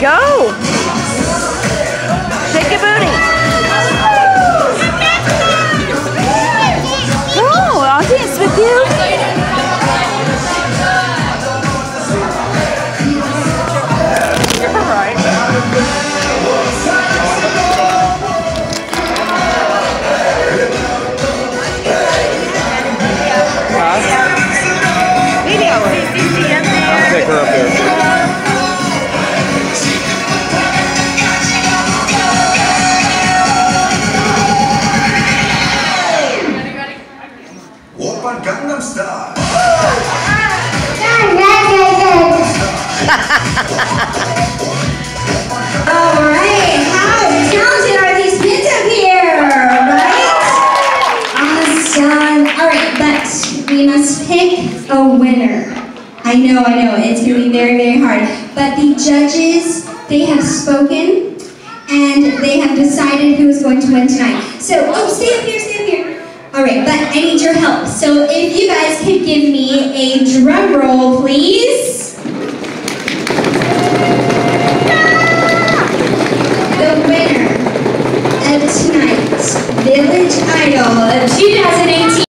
Go! Shake your booty. Oh, I'll dance with you. You're right. I'll take her up there. Oppa Gangnam Style. Alright, how talented are these kids up here, right? Awesome. Alright, but we must pick a winner. I know, it's going to be very, very hard. But the judges, they have spoken, and they have decided who is going to win tonight. So, stay up here. Alright, but I need your help. So if you guys could give me a drum roll, please. The winner of tonight's Village Idol of 2000